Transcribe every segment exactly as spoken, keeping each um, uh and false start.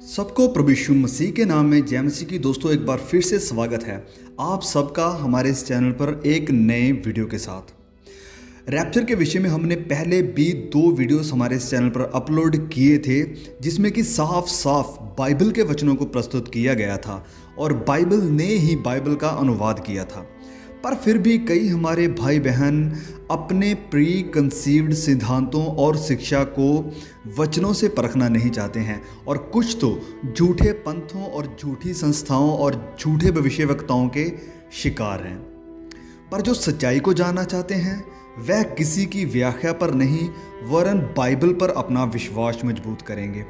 सबको प्रभु यीशु मसीह के नाम में जय मसीह की। दोस्तों एक बार फिर से स्वागत है आप सबका हमारे इस चैनल पर एक नए वीडियो के साथ। रैप्चर के विषय में हमने पहले भी दो वीडियोस हमारे इस चैनल पर अपलोड किए थे, जिसमें कि साफ साफ बाइबल के वचनों को प्रस्तुत किया गया था और बाइबल ने ही बाइबल का अनुवाद किया था। पर फिर भी कई हमारे भाई बहन अपने प्री कंसीव्ड सिद्धांतों और शिक्षा को वचनों से परखना नहीं चाहते हैं और कुछ तो झूठे पंथों और झूठी संस्थाओं और झूठे भविष्यवक्ताओं के शिकार हैं। पर जो सच्चाई को जानना चाहते हैं वह किसी की व्याख्या पर नहीं वरन बाइबल पर अपना विश्वास मजबूत करेंगे।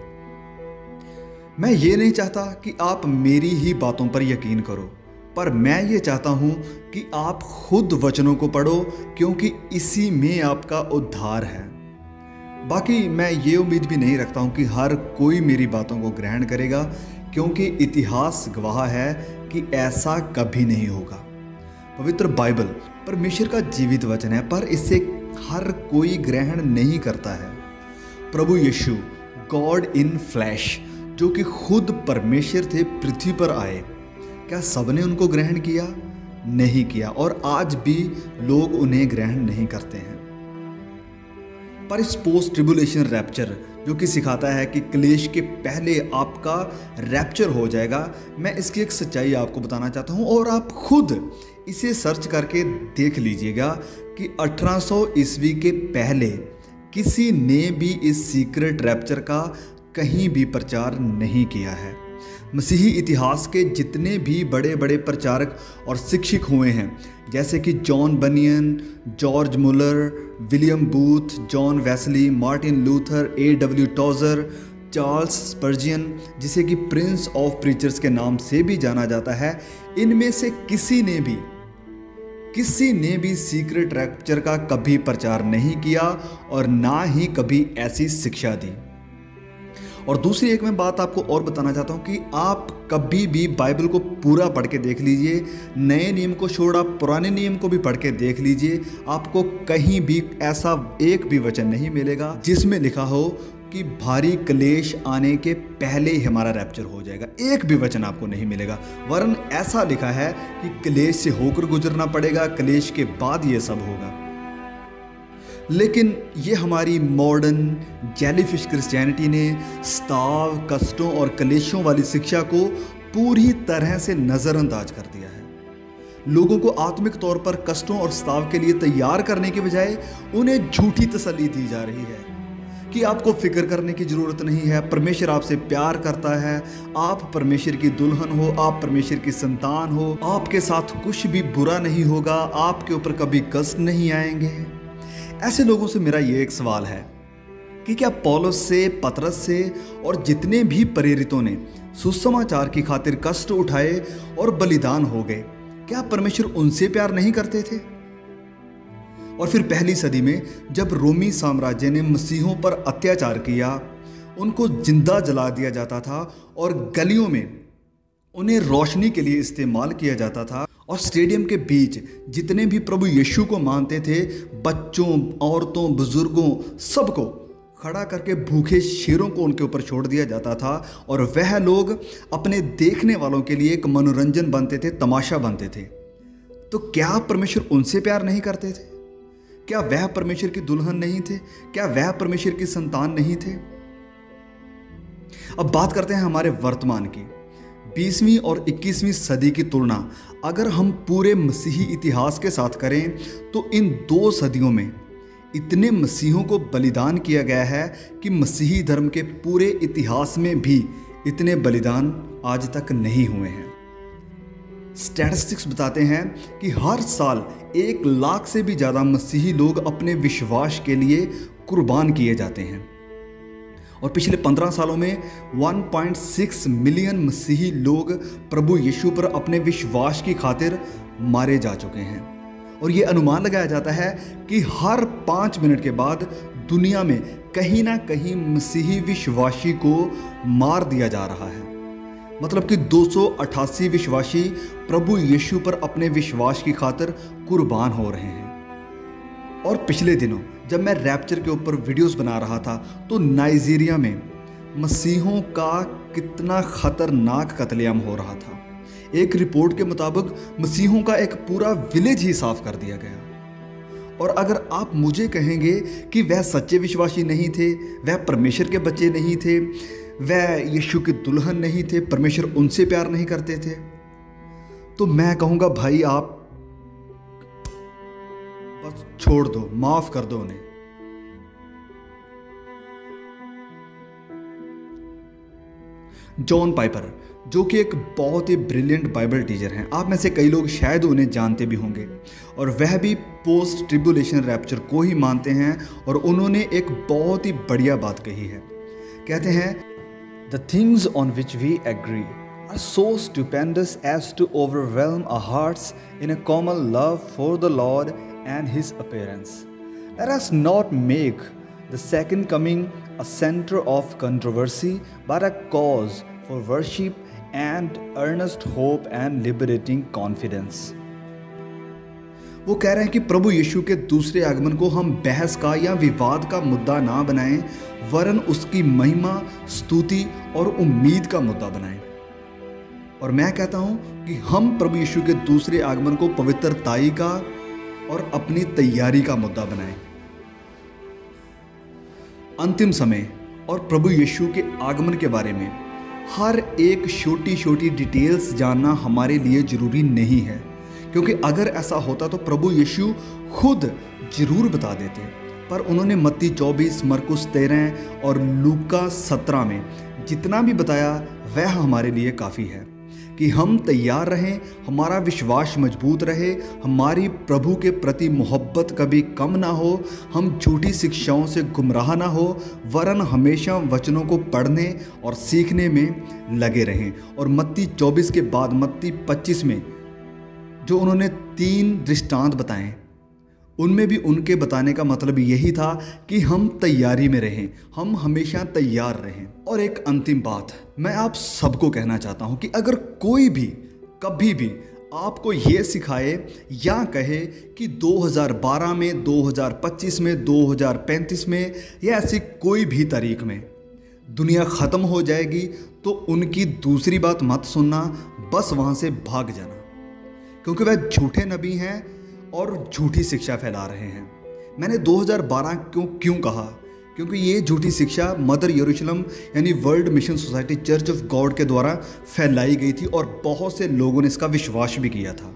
मैं ये नहीं चाहता कि आप मेरी ही बातों पर यकीन करो, पर मैं ये चाहता हूँ कि आप खुद वचनों को पढ़ो, क्योंकि इसी में आपका उद्धार है। बाकी मैं ये उम्मीद भी नहीं रखता हूँ कि हर कोई मेरी बातों को ग्रहण करेगा, क्योंकि इतिहास गवाह है कि ऐसा कभी नहीं होगा। पवित्र बाइबल परमेश्वर का जीवित वचन है, पर इसे हर कोई ग्रहण नहीं करता है। प्रभु यीशु गॉड इन फ्लैश, जो कि खुद परमेश्वर थे, पृथ्वी पर आए। क्या सबने उनको ग्रहण किया? नहीं किया, और आज भी लोग उन्हें ग्रहण नहीं करते हैं। पर इस पोस्ट ट्रिबुलेशन रैप्चर जो कि सिखाता है कि क्लेश के पहले आपका रैप्चर हो जाएगा, मैं इसकी एक सच्चाई आपको बताना चाहता हूं और आप खुद इसे सर्च करके देख लीजिएगा कि अठारह सौ ईस्वी के पहले किसी ने भी इस सीक्रेट रैप्चर का कहीं भी प्रचार नहीं किया है। मसीही इतिहास के जितने भी बड़े बड़े प्रचारक और शिक्षक हुए हैं, जैसे कि John Bunyan, George Muller, William Booth, John Wesley, Martin Luther, A W Tozer, Charles Spurgeon, जिसे कि प्रिंस ऑफ प्रीचर्स के नाम से भी जाना जाता है, इनमें से किसी ने भी किसी ने भी सीक्रेट रैप्चर का कभी प्रचार नहीं किया और ना ही कभी ऐसी शिक्षा दी। और दूसरी एक मैं बात आपको और बताना चाहता हूँ कि आप कभी भी बाइबल को पूरा पढ़ के देख लीजिए, नए नियम को छोड़ आप पुराने नियम को भी पढ़ के देख लीजिए, आपको कहीं भी ऐसा एक भी वचन नहीं मिलेगा जिसमें लिखा हो कि भारी क्लेश आने के पहले ही हमारा रैप्चर हो जाएगा। एक भी वचन आपको नहीं मिलेगा, वरन ऐसा लिखा है कि क्लेश से होकर गुजरना पड़ेगा, क्लेश के बाद ये सब होगा। लेकिन ये हमारी मॉडर्न जेलीफिश क्रिश्चियनिटी ने स्ताव, कष्टों और क्लेशों वाली शिक्षा को पूरी तरह से नज़रअंदाज कर दिया है। लोगों को आत्मिक तौर पर कष्टों और स्ताव के लिए तैयार करने के बजाय उन्हें झूठी तसल्ली दी जा रही है कि आपको फिक्र करने की ज़रूरत नहीं है, परमेश्वर आपसे प्यार करता है, आप परमेश्वर की दुल्हन हो, आप परमेश्वर की संतान हो, आपके साथ कुछ भी बुरा नहीं होगा, आपके ऊपर कभी कष्ट नहीं आएंगे। ऐसे लोगों से मेरा ये एक सवाल है कि क्या पौलुस से, पतरस से और जितने भी प्रेरितों ने सुसमाचार की खातिर कष्ट उठाए और बलिदान हो गए, क्या परमेश्वर उनसे प्यार नहीं करते थे? और फिर पहली सदी में जब रोमी साम्राज्य ने मसीहों पर अत्याचार किया, उनको जिंदा जला दिया जाता था और गलियों में उन्हें रोशनी के लिए इस्तेमाल किया जाता था, और स्टेडियम के बीच जितने भी प्रभु यीशु को मानते थे, बच्चों, औरतों, बुजुर्गों, सबको खड़ा करके भूखे शेरों को उनके ऊपर छोड़ दिया जाता था और वह लोग अपने देखने वालों के लिए एक मनोरंजन बनते थे, तमाशा बनते थे। तो क्या परमेश्वर उनसे प्यार नहीं करते थे? क्या वह परमेश्वर की दुल्हन नहीं थे? क्या वह परमेश्वर की संतान नहीं थे? अब बात करते हैं हमारे वर्तमान की। बीसवीं और इक्कीसवीं सदी की तुलना अगर हम पूरे मसीही इतिहास के साथ करें तो इन दो सदियों में इतने मसीहों को बलिदान किया गया है कि मसीही धर्म के पूरे इतिहास में भी इतने बलिदान आज तक नहीं हुए हैं। स्टैटिस्टिक्स बताते हैं कि हर साल एक लाख से भी ज़्यादा मसीही लोग अपने विश्वास के लिए कुर्बान किए जाते हैं, और पिछले पंद्रह सालों में एक पॉइंट छह मिलियन मसीही लोग प्रभु यीशु पर अपने विश्वास की खातिर मारे जा चुके हैं। और ये अनुमान लगाया जाता है कि हर पाँच मिनट के बाद दुनिया में कहीं ना कहीं मसीही विश्वासी को मार दिया जा रहा है। मतलब कि दो सौ अट्ठासी विश्वासी प्रभु यीशु पर अपने विश्वास की खातिर कुर्बान हो रहे हैं। और पिछले दिनों जब मैं रैप्चर के ऊपर वीडियोस बना रहा था तो नाइजीरिया में मसीहों का कितना खतरनाक कत्लेआम हो रहा था। एक रिपोर्ट के मुताबिक मसीहों का एक पूरा विलेज ही साफ कर दिया गया। और अगर आप मुझे कहेंगे कि वह सच्चे विश्वासी नहीं थे, वह परमेश्वर के बच्चे नहीं थे, वह यीशु के दुल्हन नहीं थे, परमेश्वर उनसे प्यार नहीं करते थे, तो मैं कहूँगा भाई आप बस छोड़ दो, माफ कर दो उन्हें। जॉन पाइपर, जो कि एक बहुत ही ब्रिलियंट बाइबल टीचर हैं, आप में से कई लोग शायद उन्हें जानते भी होंगे, और वह भी पोस्ट ट्रिब्युलेशन रैप्चर को ही मानते हैं। और उन्होंने एक बहुत ही बढ़िया बात कही है। कहते हैं, the things on which we agree are so stupendous as to overwhelm our hearts in a common love for the Lord and his appearance. Let us not make the second coming a center of controversy, but a cause for worship and earnest hope and liberating confidence. वो कह रहे हैं कि प्रभु यीशु के दूसरे आगमन को हम बहस का या विवाद का मुद्दा ना बनाएं, वरन उसकी महिमा, स्तुति और उम्मीद का मुद्दा बनाएं। और मैं कहता हूं कि हम प्रभु यीशु के दूसरे आगमन को पवित्रताई का और अपनी तैयारी का मुद्दा बनाएं। अंतिम समय और प्रभु यीशु के आगमन के बारे में हर एक छोटी छोटी डिटेल्स जानना हमारे लिए ज़रूरी नहीं है, क्योंकि अगर ऐसा होता तो प्रभु यीशु खुद ज़रूर बता देते। पर उन्होंने मत्ती चौबीस, मरकुस तेरह और लूका सत्रह में जितना भी बताया वह हमारे लिए काफ़ी है कि हम तैयार रहें, हमारा विश्वास मजबूत रहे, हमारी प्रभु के प्रति मोहब्बत कभी कम ना हो, हम झूठी शिक्षाओं से गुमराह ना हो, वरन हमेशा वचनों को पढ़ने और सीखने में लगे रहें। और मत्ती चौबीस के बाद मत्ती पच्चीस में जो उन्होंने तीन दृष्टांत बताए, उनमें भी उनके बताने का मतलब यही था कि हम तैयारी में रहें, हम हमेशा तैयार रहें। और एक अंतिम बात मैं आप सबको कहना चाहता हूं कि अगर कोई भी कभी भी आपको ये सिखाए या कहे कि दो हज़ार बारह में, दो हज़ार पच्चीस में, दो हज़ार पैंतीस में या ऐसी कोई भी तारीख में दुनिया ख़त्म हो जाएगी, तो उनकी दूसरी बात मत सुनना, बस वहाँ से भाग जाना, क्योंकि वह झूठे नबी हैं और झूठी शिक्षा फैला रहे हैं। मैंने दो हज़ार बारह क्यों क्यों कहा, क्योंकि ये झूठी शिक्षा मदर यरूशलेम यानी world mission society church of God के द्वारा फैलाई गई थी और बहुत से लोगों ने इसका विश्वास भी किया था।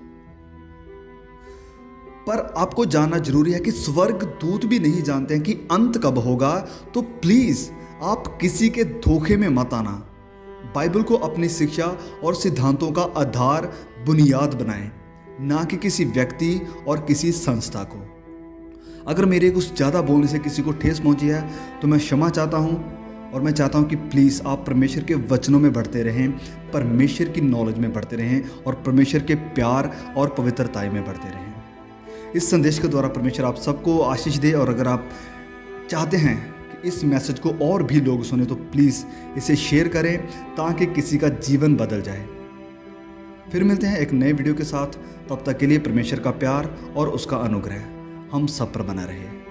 पर आपको जानना जरूरी है कि स्वर्ग दूत भी नहीं जानते हैं कि अंत कब होगा, तो प्लीज आप किसी के धोखे में मत आना। बाइबल को अपनी शिक्षा और सिद्धांतों का आधार, बुनियाद बनाएं, ना कि किसी व्यक्ति और किसी संस्था को। अगर मेरे कुछ ज़्यादा बोलने से किसी को ठेस पहुंची है तो मैं क्षमा चाहता हूं, और मैं चाहता हूं कि प्लीज़ आप परमेश्वर के वचनों में बढ़ते रहें, परमेश्वर की नॉलेज में बढ़ते रहें और परमेश्वर के प्यार और पवित्रताई में बढ़ते रहें। इस संदेश के द्वारा परमेश्वर आप सबको आशीष दे। और अगर आप चाहते हैं कि इस मैसेज को और भी लोग सुने तो प्लीज़ इसे शेयर करें ताकि किसी का जीवन बदल जाए। फिर मिलते हैं एक नए वीडियो के साथ। तब तक के लिए परमेश्वर का प्यार और उसका अनुग्रह हम सब पर बना रहे।